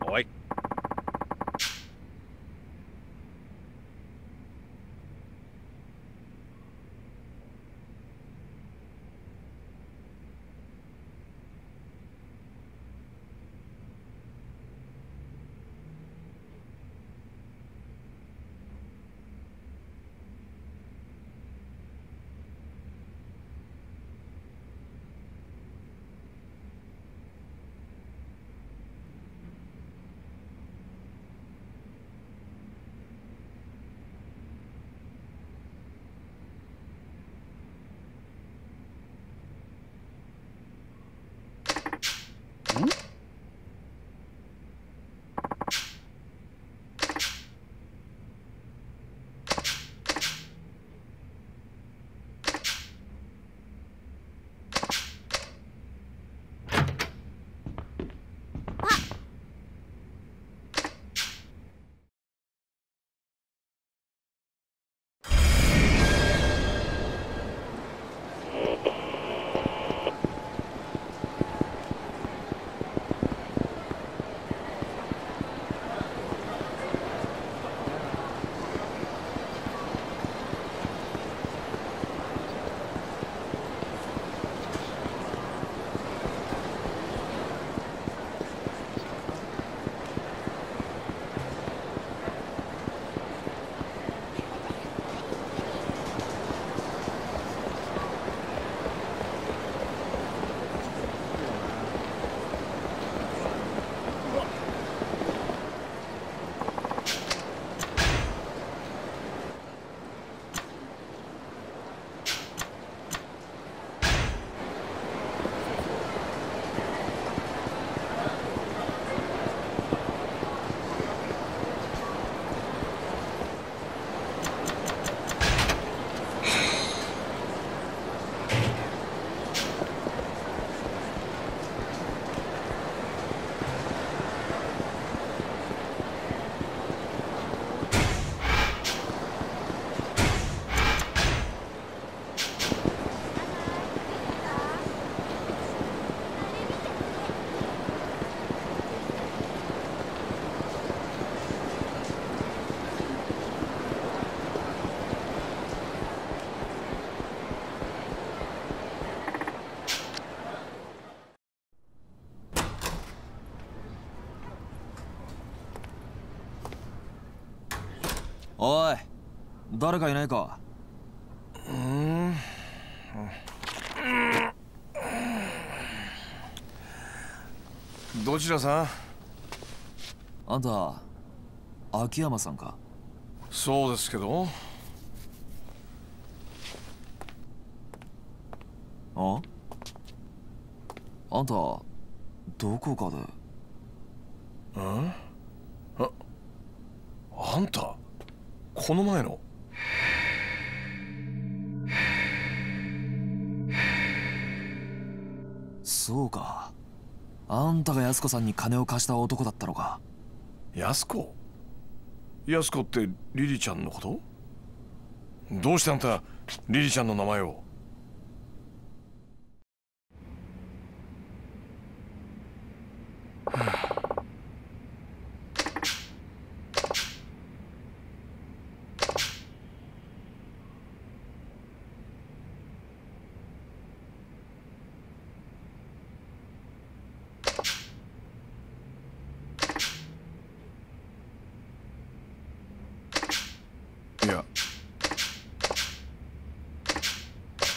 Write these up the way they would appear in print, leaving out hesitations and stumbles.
おい。 おい、誰かいないか。 どちらさん？ あんた秋山さんか？ そうですけど。 あんたどこかで。 あんたこの前の。 そうか、あんたが安子さんに金を貸した男だったのか。 安子ってリリちゃんのこと？どうしてあんたリリちゃんの名前を？いや、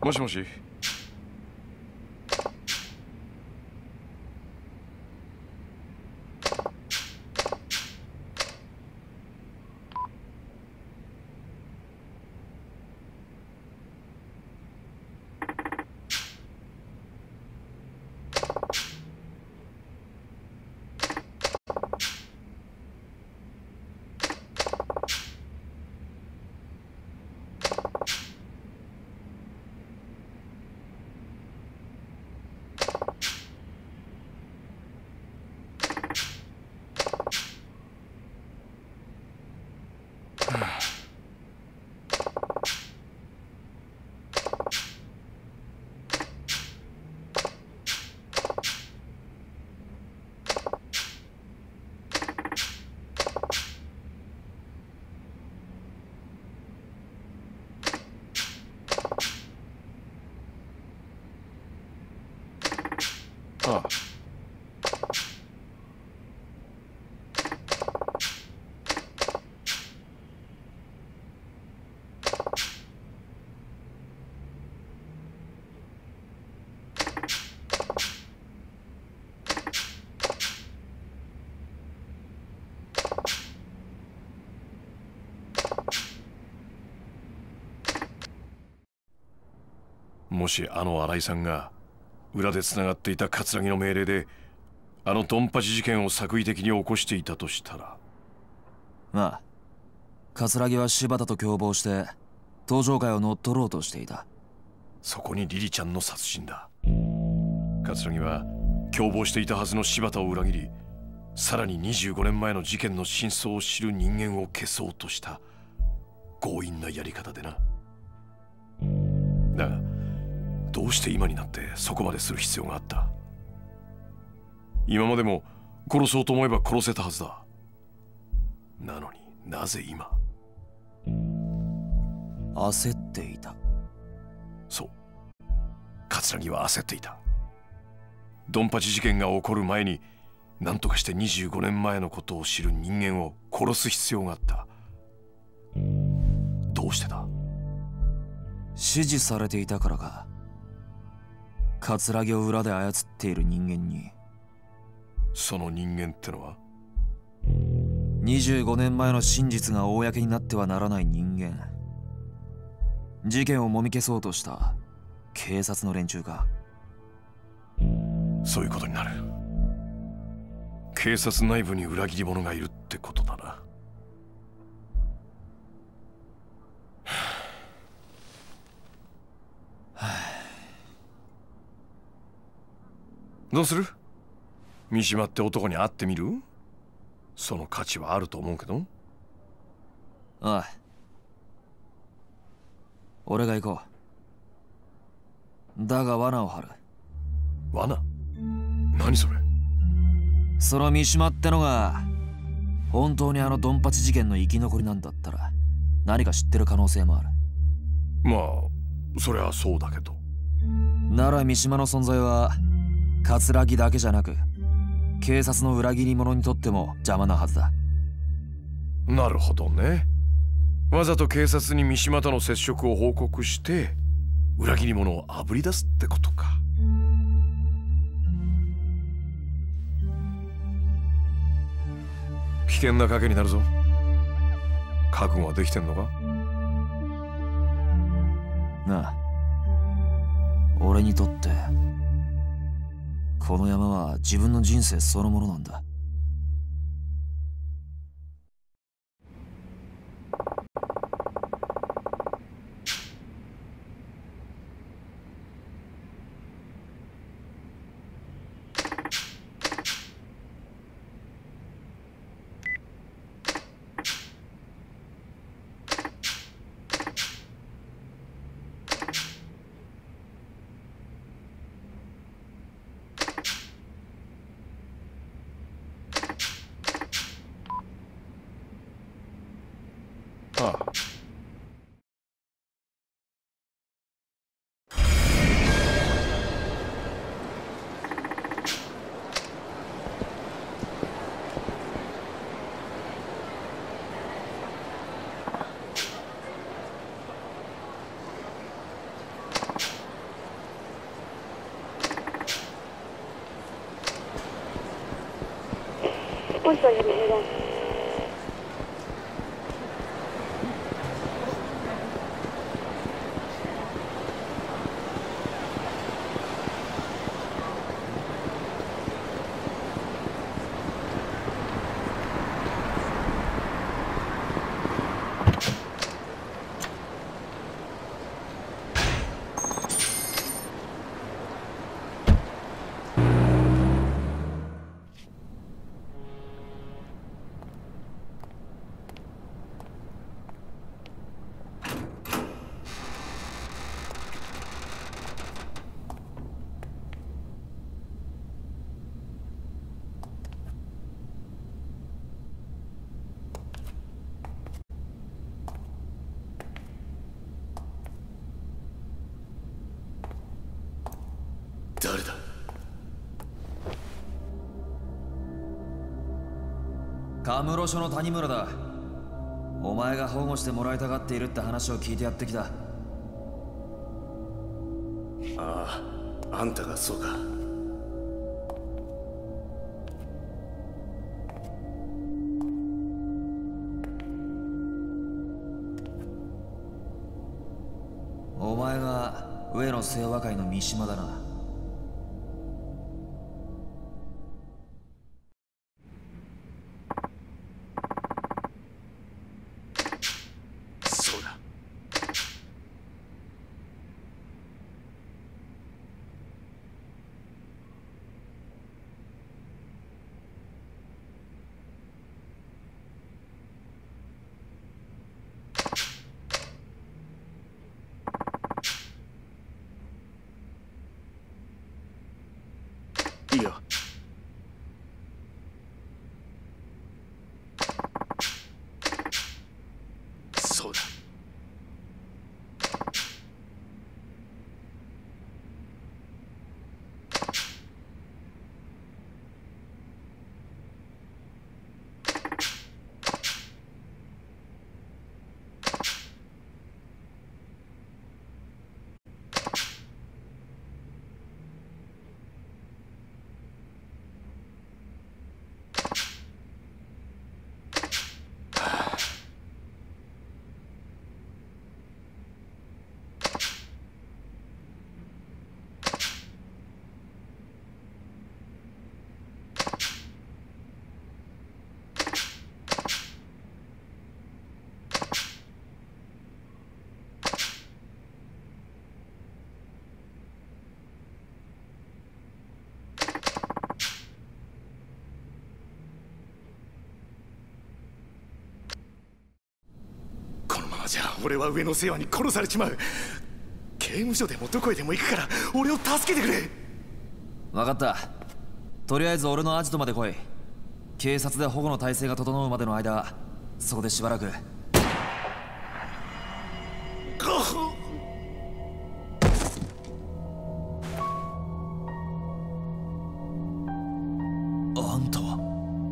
もしもし。ああ。もしあの新井さんが裏でつながっていた桂木の命令であのドンパチ事件を作為的に起こしていたとしたら。 まあ桂木は柴田と共謀して登場会を乗っ取ろうとしていた。 そこにリリちゃんの殺人だ。桂木は共謀していたはずの柴田を裏切り、さらに25年前の事件の真相を知る人間を消そうとした強引なやり方でな。だがどうして今になってそこまでする必要があった？今までも殺そうと思えば殺せたはずだ。なのになぜ今？ 焦っていた。 そう、桂木は焦っていた。ドンパチ事件が起こる前に何とかして25年前のことを知る人間を殺す必要があった。どうしてだ？ 指示されていたからか。桂木を裏で操っている人間に。 その人間ってのは 25年前の真実が公になってはならない人間。事件をもみ消そうとした警察の連中か。 そういうことになる。警察内部に裏切り者がいるってことだな。どうする？三島って男に会ってみる？その価値はあると思うけど。 ああ、俺が行こう。だが罠を張る。 罠？何それ？ その三島ってのが本当にあのドンパチ事件の生き残りなんだったら何か知ってる可能性もある。 まあそりゃそうだけど。 なら三島の存在は桂木だけじゃなく警察の裏切り者にとっても邪魔なはずだ。 なるほどね。わざと警察に三島との接触を報告して裏切り者をあぶり出すってことか。危険な賭けになるぞ。覚悟はできてんのか？ なあ、俺にとってこの山は自分の人生そのものなんだ。 puesto de vigilancia. 誰だ？ カムロ署の谷村だ。お前が保護してもらいたがっているって話を聞いてやってきた。 ああ、あんたがそうか。 お前が上野清和会の三島だな。 そうだ。いいよ。そうだ。このままじゃ俺は上の世話に殺されちまう。刑務所でもどこへでも行くから俺を助けてくれ。 分かった。とりあえず俺のアジトまで来い。警察で保護の体制が整うまでの間、そこでしばらく。あんたは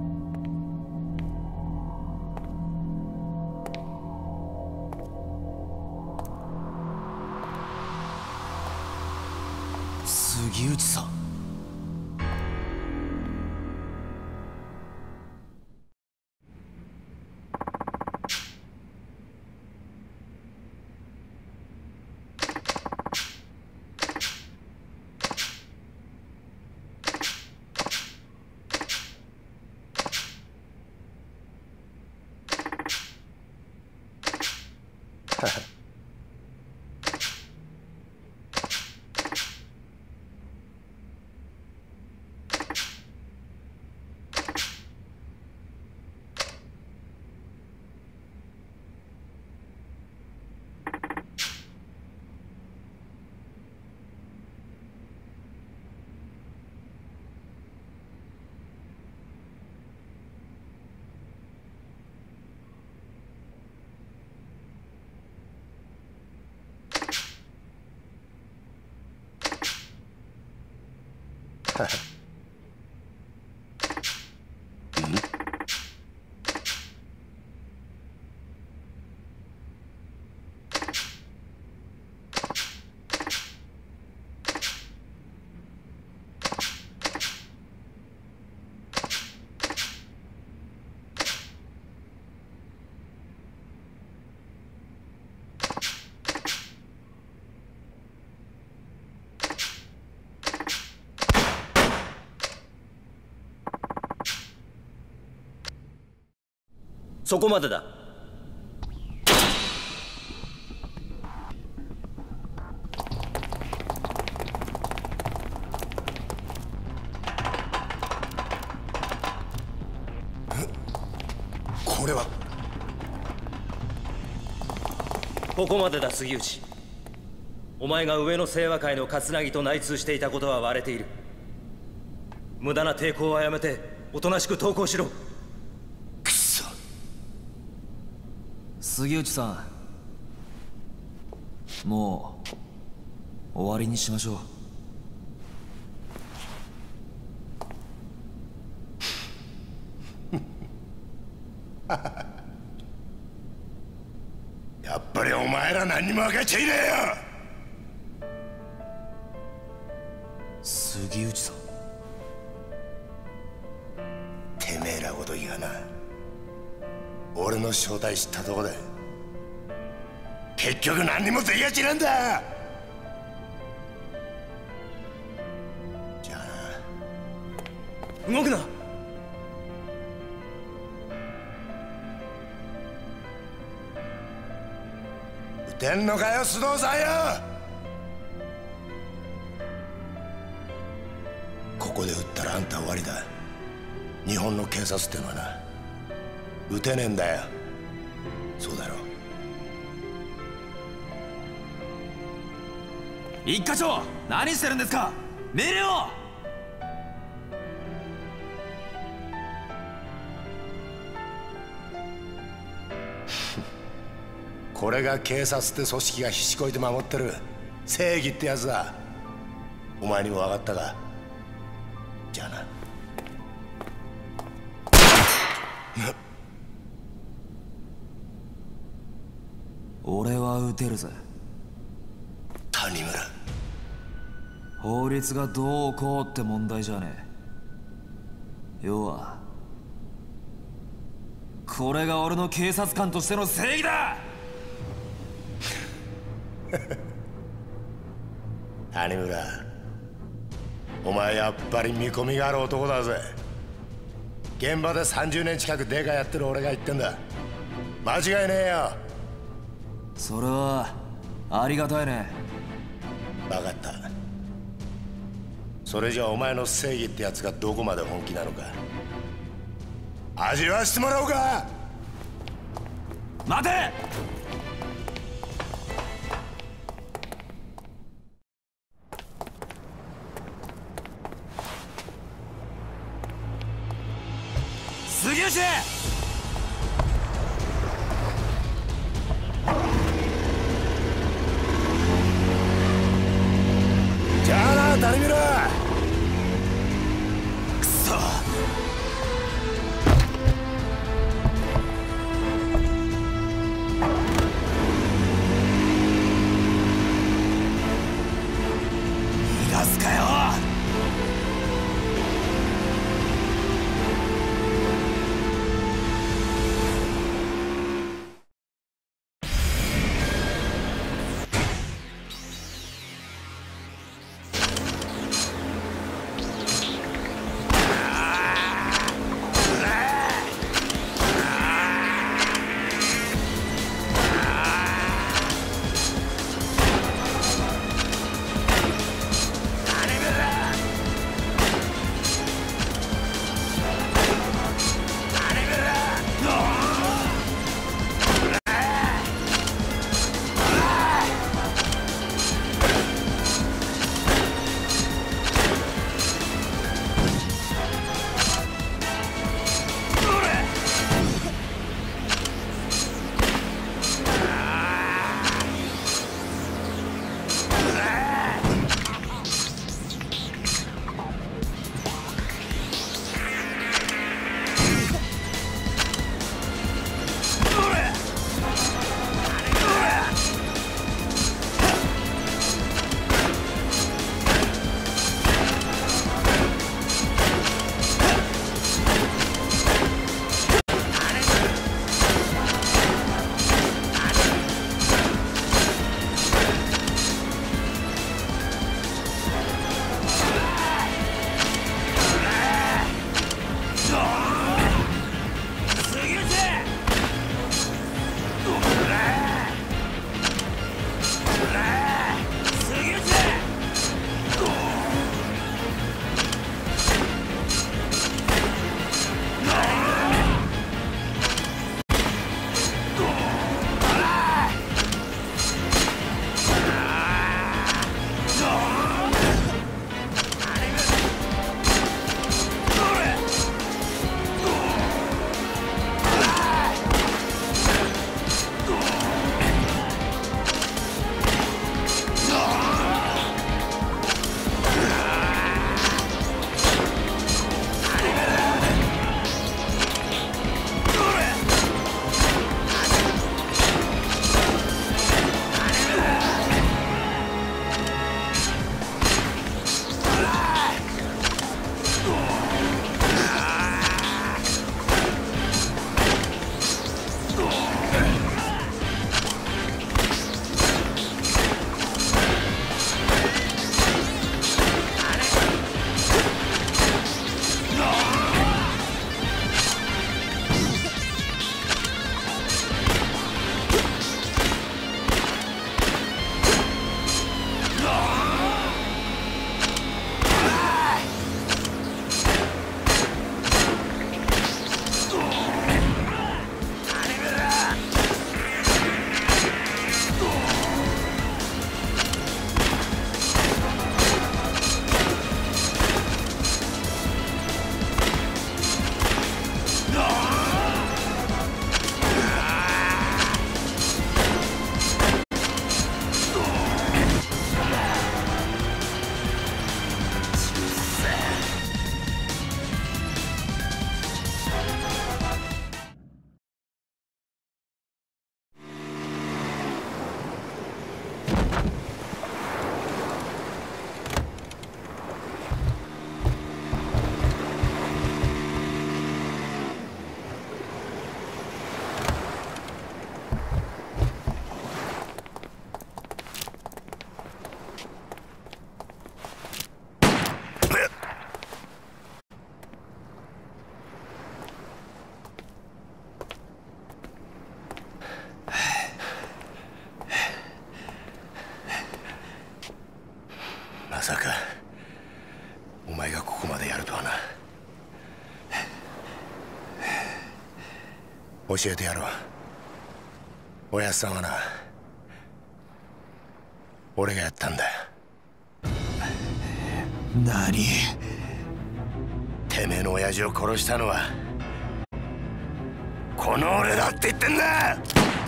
杉内さん。 そこまでだ。 これはここまでだ杉内。お前が上野清和会の桂木と内通していたことは割れている。無駄な抵抗はやめておとなしく投降しろ。 くそ。 杉内さん、もう終わりにしましょう。 やっぱりお前ら何にも分かっちゃいねえよ。 杉内さん、 てめえらごときがな、俺の正体知ったとこで結局何にもできやしなんだ。じゃあ動くな。 撃てんのかよ須藤さんよ。ここで撃ったらあんた終わりだ。日本の警察ってのはな、撃てねえんだよ。そうだろ。 一課長、何してるんですか。命令を。 これが警察って組織がひしこいて守ってる正義ってやつだ。お前にも分かったか。じゃあな。 俺は撃てるぜ。 谷村。 法律がどうこうって問題じゃねえ。要はこれが俺の警察官としての正義だ。 谷村、お前やっぱり見込みがある男だぜ。現場で30年近くデカやってる俺が言ってんだ。間違いねえよ。 それはありがたいね。 分かった。それじゃあお前の正義ってやつがどこまで本気なのか味わわしてもらおうか。 待て。杉内。 じゃあな谷村。 くそ。逃がすかよ。 教えてやろう。おやっさんはな、俺がやったんだ。 何？ てめえの親父を殺したのはこの俺だって言ってんだ。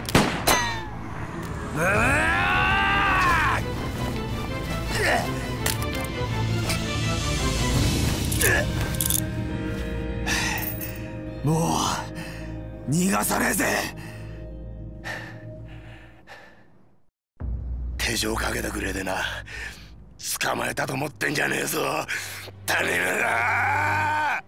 もう逃がさねえぜ。 手錠かけたくれでな、捕まえたと思ってんじゃねえぞ、種目だ。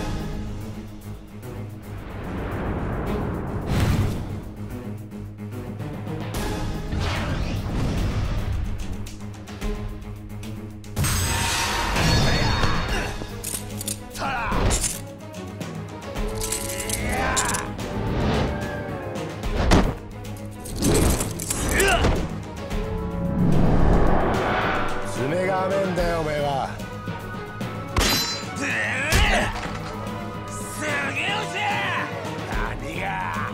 爪が甘えんだよおめえは。すげえおし何が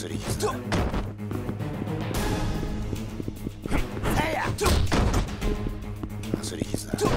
すり傷だ。かすり傷だ。かすり傷だ。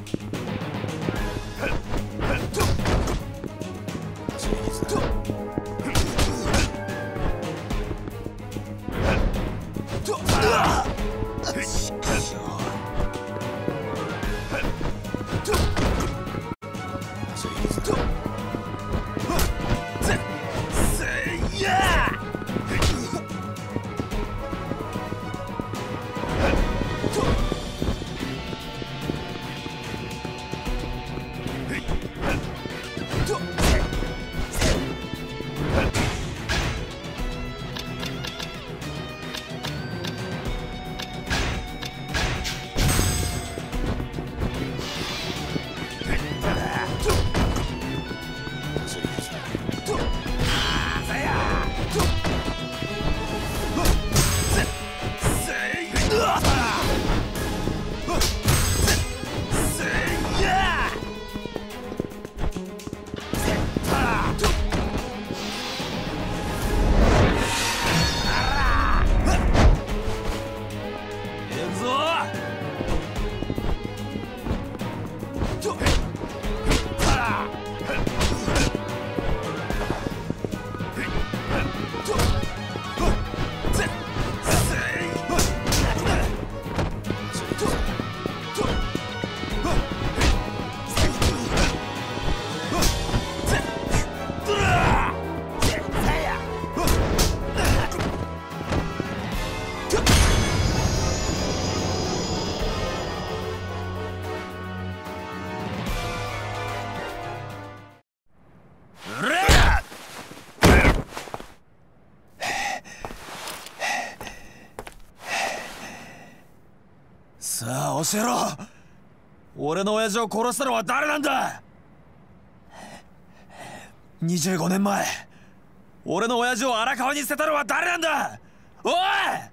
さあ教えろ。俺の親父を殺したのは誰なんだ。25年前俺の親父を荒川に捨てたのは誰なんだ。おい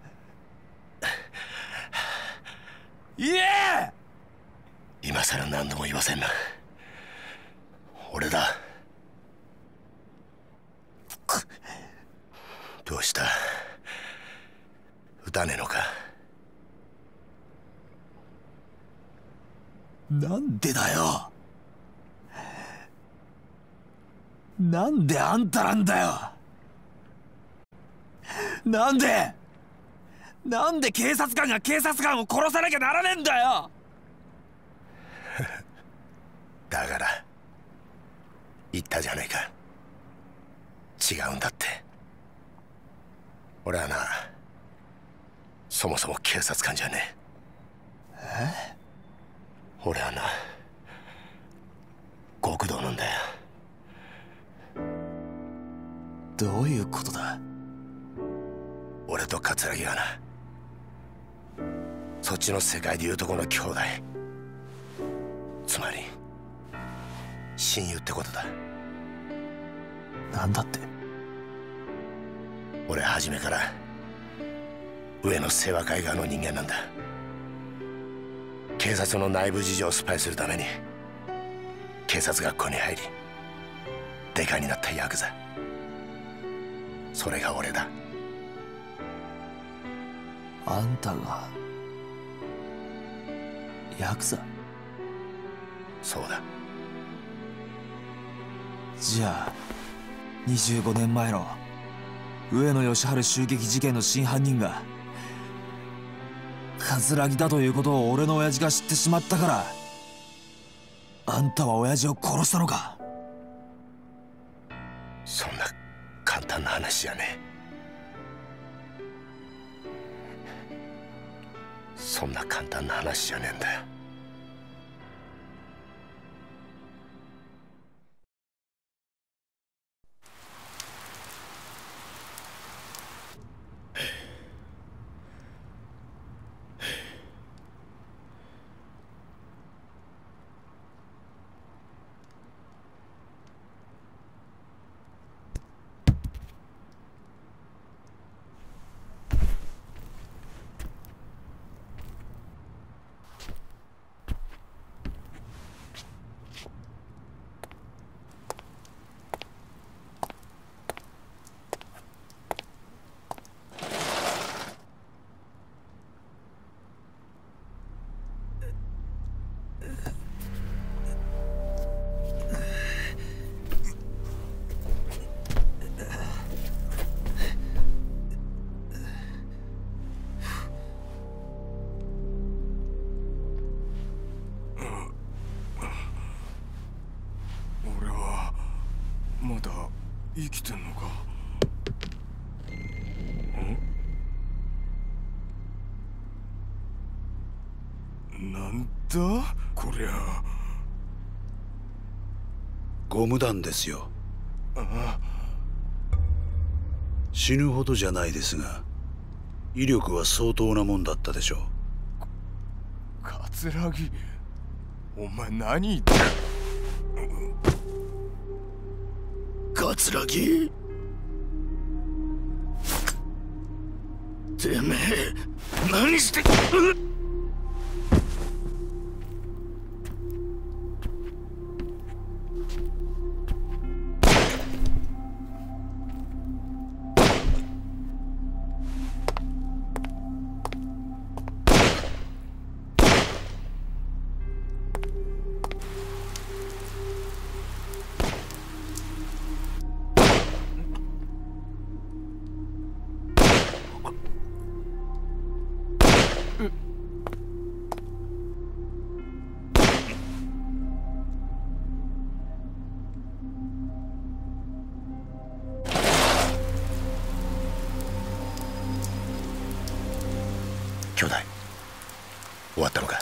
言え。 今さら何度も言わせんな。俺だ。どうした、撃たねえのか。 なんでだよ。なんであんたなんだよ。なんで警察官が警察官を殺さなきゃならねえんだよ。 だから言ったじゃないか、違うんだって。俺はな、そもそも警察官じゃねえ。俺はな、極道なんだよ。 どういうことだ。 俺と桂木はな、そっちの世界でいうとこの兄弟、つまり親友ってことだ。 なんだって。 俺は初めから上野清和会側の人間なんだ。警察の内部事情をスパイするために警察学校に入りデカになったヤクザ、それが俺だ。 あんたがヤクザ？ そうだ。 じゃあ25年前の上野義治襲撃事件の真犯人が桂木だということを俺の親父が知ってしまったからあんたは親父を殺したのか。 そんな簡単な話じゃねえ。そんな簡単な話じゃねえんだよ。 まだ生きてんのか。なんだこりゃ。 ゴム弾ですよ。死ぬほどじゃないですが、威力は相当なもんだったでしょう。 桂木、お前何言って。 桂木、てめえ何して。 兄弟、終わったのか。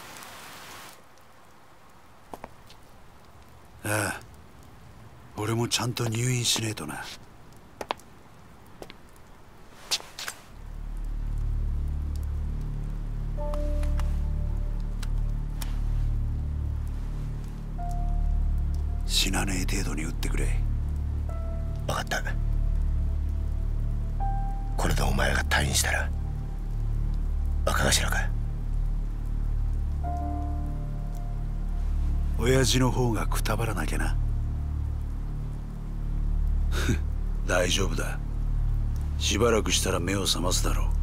ああ、俺もちゃんと入院しねえとな。死なねえ程度に撃ってくれ。 分かった。これでお前が退院したら若頭か。 親父の方がくたばらなきゃな。大丈夫だ。しばらくしたら目を覚ますだろう。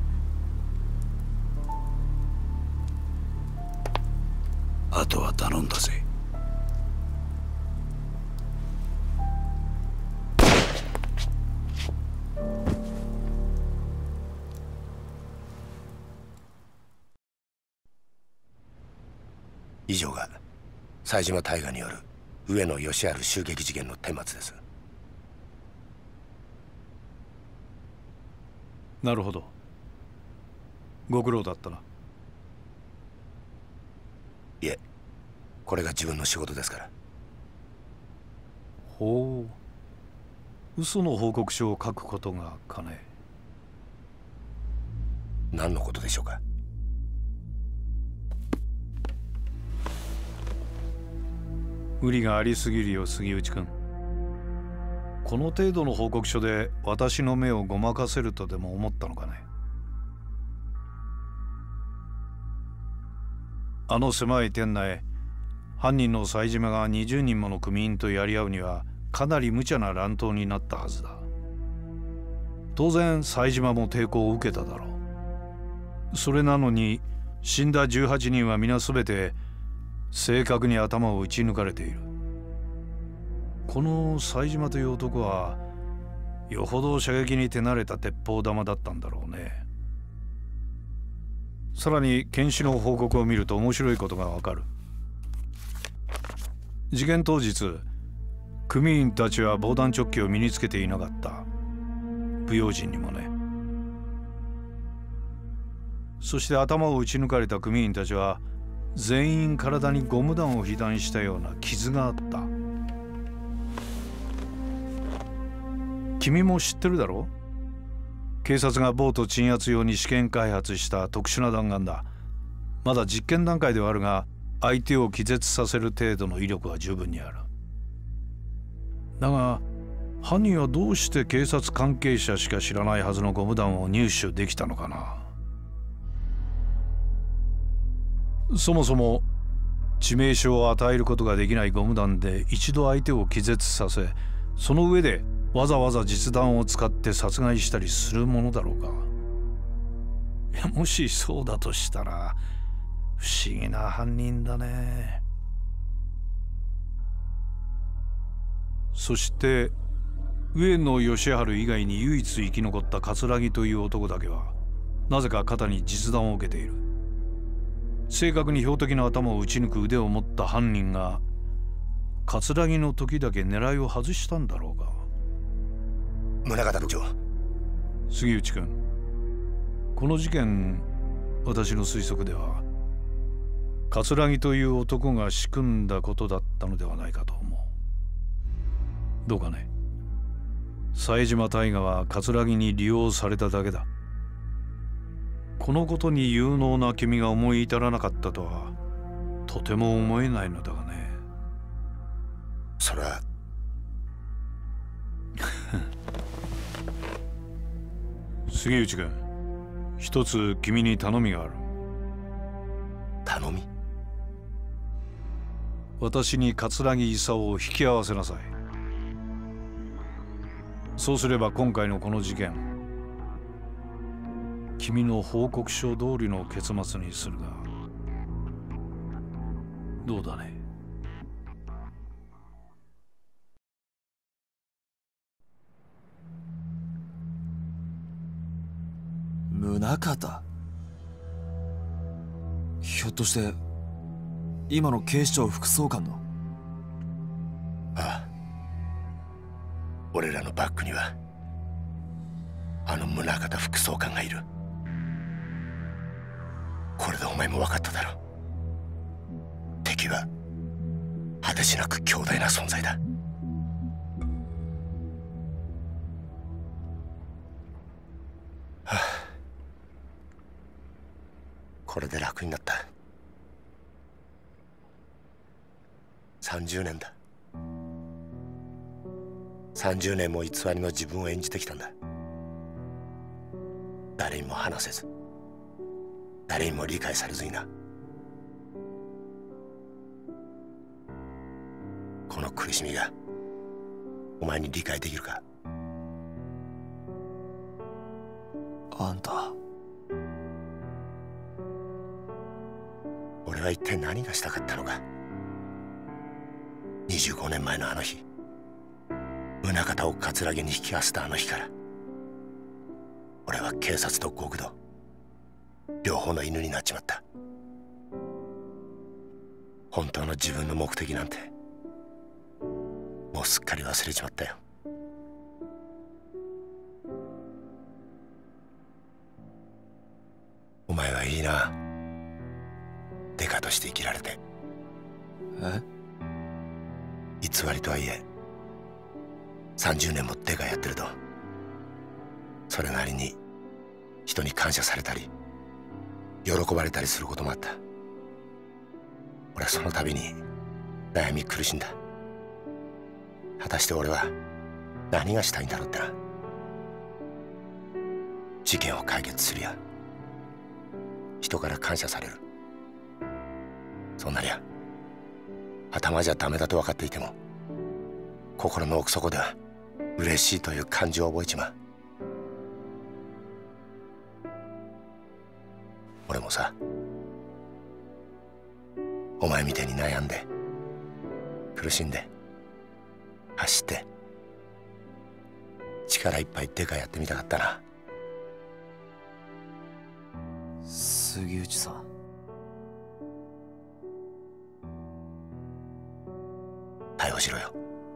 あとは頼んだぜ。 以上が冴島大河による上野義治襲撃事件の顛末です。 なるほど。ご苦労だったな。 いえ、これが自分の仕事ですから。 ほう。嘘の報告書を書くことがかね。 何のことでしょうか。 無理がありすぎるよ、杉内君。この程度の報告書で私の目をごまかせるとでも思ったのかね。あの狭い店内、犯人の冴島が20人もの組員とやり合うにはかなり無茶な乱闘になったはずだ。当然冴島も抵抗を受けただろう。それなのに死んだ18人は皆全て正確に頭を撃ち抜かれている。この冴島という男はよほど射撃に手慣れた鉄砲玉だったんだろうね。さらに検視の報告を見ると面白いことがわかる。事件当日、組員たちは防弾チョッキを身につけていなかった。不用心にもね。そして頭を撃ち抜かれた組員たちは全員体にゴム弾を被弾したような傷があった。君も知ってるだろう。警察がボート鎮圧用に試験開発した特殊な弾丸だ。まだ実験段階ではあるが、相手を気絶させる程度の威力は十分にある。だが犯人はどうして警察関係者しか知らないはずのゴム弾を入手できたのかな。そもそも致命傷を与えることができないゴム弾で一度相手を気絶させ、その上でわざわざ実弾を使って殺害したりするものだろうか。いや、もしそうだとしたら不思議な犯人だね。そして上野義治以外に唯一生き残った桂木という男だけはなぜか肩に実弾を受けている。正確に標的の頭を撃ち抜く腕を持った犯人が葛城の時だけ狙いを外したんだろうが。 宗像部長。 杉内君、この事件、私の推測では葛城という男が仕組んだことだったのではないかと思う。どうかね。冴島大河は葛城に利用されただけだ。このことに有能な君が思い至らなかったとはとても思えないのだがね。 それは杉内君、一つ君に頼みがある。 頼み？ 私に葛城勲を引き合わせなさい。そうすれば今回のこの事件、君の報告書通りの結末にするがどうだね。 宗像、ひょっとして今の警視庁副総監の？ ああ、俺らのバックにはあの宗像副総監がいる。これでお前も分かっただろ。敵は果てしなく強大な存在だ。はあ、これで楽になった。30年だ。30年も偽りの自分を演じてきたんだ。誰にも話せず、誰にも理解されずにな。この苦しみがお前に理解できるか？ あんた、 俺は一体何がしたかったのか。25年前のあの日、宗像を葛城に引き合わせたあの日から、俺は警察と極道両方の犬になっちまった。本当の自分の目的なんてもうすっかり忘れちまったよ。お前はいいな、デカとして生きられて。 え？ 偽りとはいえ30年もデカやってると、それなりに人に感謝されたり喜ばれたりすることもあった。俺はその度に悩み苦しんだ。果たして俺は何がしたいんだろうってな。事件を解決するや人から感謝される、そうなりゃ頭じゃダメだと分かっていても心の奥底では嬉しいという感情を覚えちまう。俺もさ、お前みたいに悩んで苦しんで走って力いっぱいデカやってみたかったな。 杉内さん、 逮捕しろよ。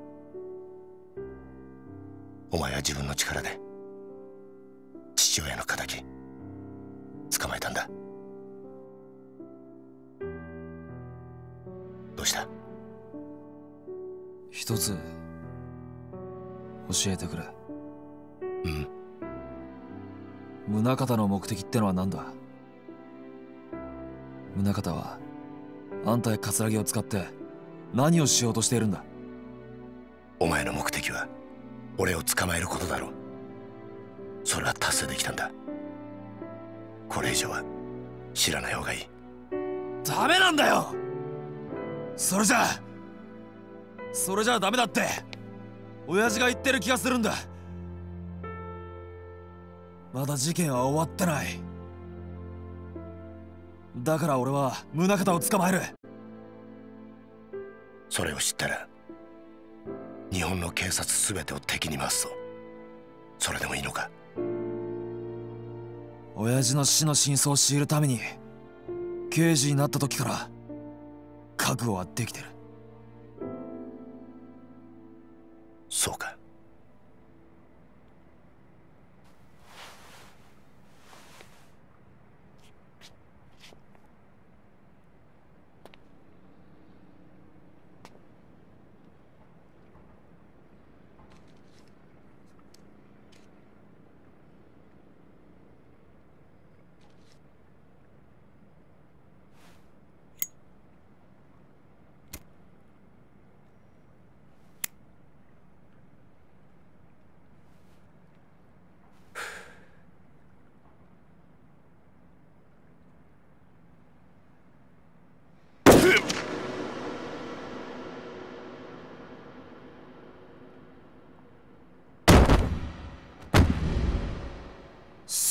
お前は自分の力で父親の敵捕まえたんだ。どうした？ 一つ教えてくれ。 うん。 宗像の目的ってのは何だ？宗像はあんたや葛城を使って何をしようとしているんだ？ お前の目的は俺を捕まえることだろう。それは達成できたんだ。これ以上は知らない方がいい。 ダメなんだよ。それじゃダメだって親父が言ってる気がするんだ。まだ事件は終わってない。だから俺は宗像を捕まえる。 それを知ったら日本の警察全てを敵に回すぞ。それでもいいのか？ 親父の死の真相を知るために刑事になった時から覚悟はできてる。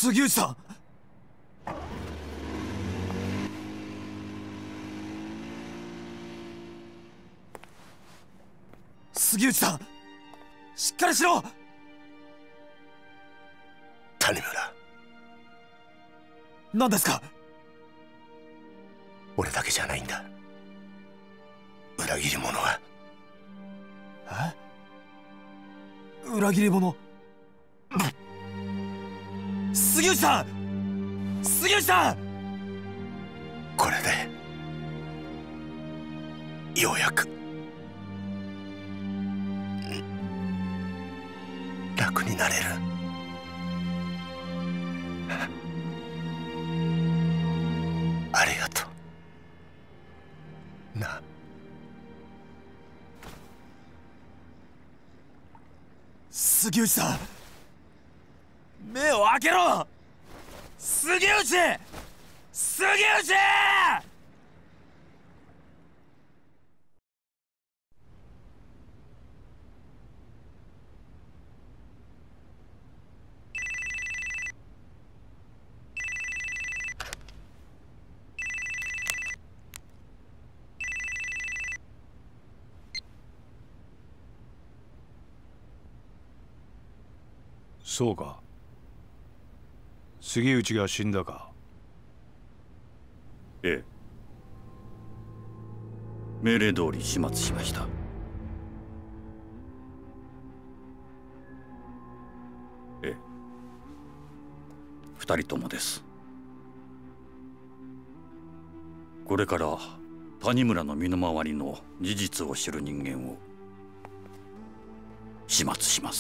杉内さん、杉内さん、しっかりしろ。 谷村、 何ですか？ 俺だけじゃないんだ、裏切り者は。 裏切り者？杉内さん、杉内さん。 これでようやく楽になれる。ありがとうな。 杉内さん、目を開けろ。杉内、杉内。 そうか、杉内が死んだか。 ええ、命令通り始末しました。ええ、2人ともです。これから谷村の身の回りの事実を知る人間を始末します。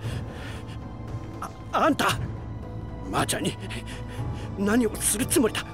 あんた、マーちゃんに何をするつもりだ。